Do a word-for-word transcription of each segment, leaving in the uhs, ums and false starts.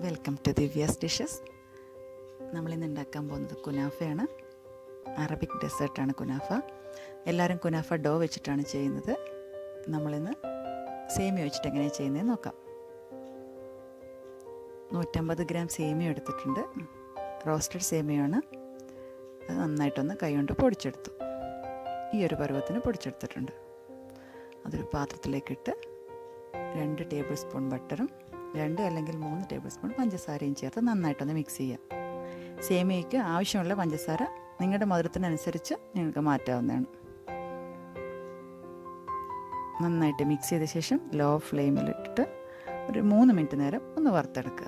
Welcome to divyasdishes. നമ്മളിന്ന് ഉണ്ടാക്കാൻ പോകുന്നത് കുനാഫയാണ്. അറബിക് ഡെസേർട്ടാണ് കുനാഫ. എല്ലാവരും കുനാഫ ഡോ വെച്ചിട്ടാണ് ചെയ്യുന്നത്. നമ്മളിന്ന് സേമിയ വെച്ചിട്ട് എങ്ങനെയാണ് ചെയ്യുന്നതെന്ന് നോക്കാം. നൂറ്റമ്പത് ഗ്രാം സേമിയ എടുത്തിട്ടുണ്ട്. റോസ്റ്റഡ് സേമിയയാണ്. അത് നന്നായിട്ടൊന്ന് കൈകൊണ്ട് പൊടിച്ചെടുത്തു. ഈ ഒരു പരുവത്തിന് പൊടിച്ചെടുത്തിട്ടുണ്ട്. അതൊരു പാത്രത്തിലേക്കിട്ട് രണ്ട് ടേബിൾ സ്പൂൺ ബട്ടറും രണ്ട് അല്ലെങ്കിൽ മൂന്ന് ടേബിൾ സ്പൂൺ പഞ്ചസാരയും ചേർത്ത് നന്നായിട്ടൊന്ന് മിക്സ് ചെയ്യാം. സേമിയയ്ക്ക് ആവശ്യമുള്ള പഞ്ചസാര നിങ്ങളുടെ മധുരത്തിനനുസരിച്ച് നിങ്ങൾക്ക് മാറ്റാവുന്നതാണ്. നന്നായിട്ട് മിക്സ് ചെയ്ത ശേഷം ലോ ഫ്ലെയിമിലിട്ടിട്ട് ഒരു മൂന്ന് മിനിറ്റ് നേരം ഒന്ന് വറുത്തെടുക്കുക.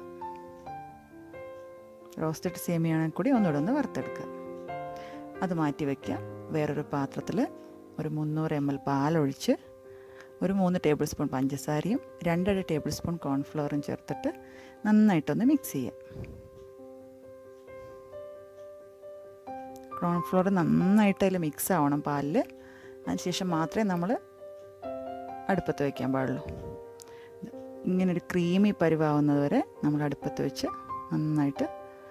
റോസ്റ്റഡ് സേമിയയാണെങ്കിൽ കൂടി ഒന്നുകൂടെ ഒന്ന് വറുത്തെടുക്കുക. അത് മാറ്റി വയ്ക്കുക. വേറൊരു പാത്രത്തിൽ ഒരു മുന്നൂറ് എം എൽ പാലൊഴിച്ച് ഒരു മൂന്ന് ടേബിൾ സ്പൂൺ പഞ്ചസാരയും രണ്ടര ടേബിൾ സ്പൂൺ കോൺഫ്ലവറും ചേർത്തിട്ട് നന്നായിട്ടൊന്ന് മിക്സ് ചെയ്യാം. കോൺഫ്ലവർ നന്നായിട്ട് അതിൽ മിക്സ് ആവണം പാലിൽ. അതിനുശേഷം മാത്രമേ നമ്മൾ അടുപ്പത്ത് വയ്ക്കാൻ പാടുള്ളൂ. ഇങ്ങനൊരു ക്രീമി പരുവാവുന്നത് വരെ നമ്മൾ അടുപ്പത്ത് വെച്ച് നന്നായിട്ട്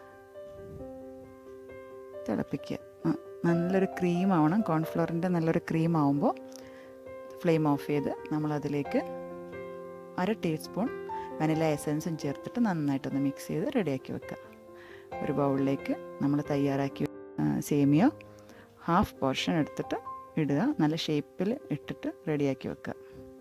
തിളപ്പിക്കുക. നല്ലൊരു ക്രീം ആവണം. കോൺഫ്ലവറിൻ്റെ നല്ലൊരു ക്രീം ആവുമ്പോൾ ഫ്ലെയിം ഓഫ് ചെയ്ത് നമ്മളതിലേക്ക് അര ടീസ്പൂൺ വനില എസൻസും ചേർത്തിട്ട് നന്നായിട്ടൊന്ന് മിക്സ് ചെയ്ത് റെഡിയാക്കി വെക്കുക. ഒരു ബൗളിലേക്ക് നമ്മൾ തയ്യാറാക്കി സേമിയ ഹാഫ് പോർഷൻ എടുത്തിട്ട് ഇടുക. നല്ല ഷേപ്പിൽ ഇട്ടിട്ട് റെഡിയാക്കി വെക്കുക.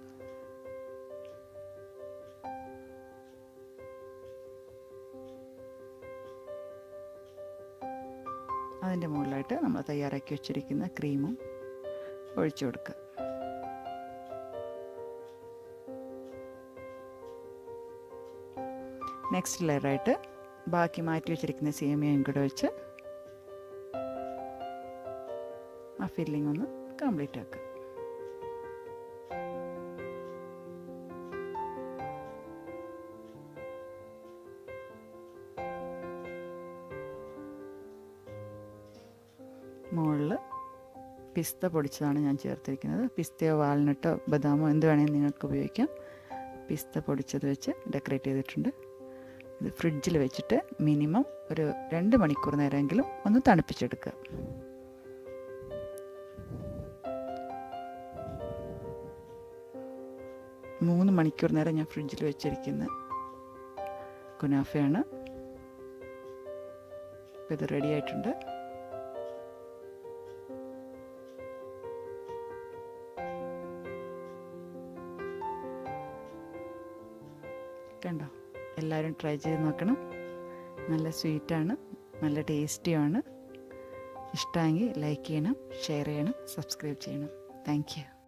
അതിൻ്റെ മുകളിലായിട്ട് നമ്മൾ തയ്യാറാക്കി വെച്ചിരിക്കുന്ന ക്രീമും ഒഴിച്ചു കൊടുക്കുക. നെക്സ്റ്റ് ലെയറായിട്ട് ബാക്കി മാറ്റി വെച്ചിരിക്കുന്ന സേമിയയും കൂടെ വെച്ച് ആ ഫില്ലിംഗ് ഒന്ന് കംപ്ലീറ്റ് ആക്കുക. മുകളിൽ പിസ്ത പൊടിച്ചതാണ് ഞാൻ ചേർത്തിരിക്കുന്നത്. പിസ്തയോ വാൾനട്ടോ ബദാമോ എന്ത് വേണമെങ്കിൽ നിങ്ങൾക്ക് ഉപയോഗിക്കാം. പിസ്ത പൊടിച്ചത് വെച്ച് ഡെക്കറേറ്റ് ചെയ്തിട്ടുണ്ട്. ഇത് ഫ്രിഡ്ജിൽ വെച്ചിട്ട് മിനിമം ഒരു രണ്ട് മണിക്കൂർ നേരമെങ്കിലും ഒന്ന് തണുപ്പിച്ചെടുക്കുക. മൂന്ന് മണിക്കൂർ നേരം ഞാൻ ഫ്രിഡ്ജിൽ വെച്ചിരിക്കുന്ന കുനാഫയാണ്. ഇപ്പോൾ ഇത് റെഡി ആയിട്ടുണ്ട്. കണ്ടോ? എല്ലാവരും ട്രൈ ചെയ്ത് നോക്കണം. നല്ല സ്വീറ്റാണ്, നല്ല ടേസ്റ്റിയാണ്. ഇഷ്ടമെങ്കിൽ ലൈക്ക് ചെയ്യണം, ഷെയർ ചെയ്യണം, സബ്സ്ക്രൈബ് ചെയ്യണം. Thank U.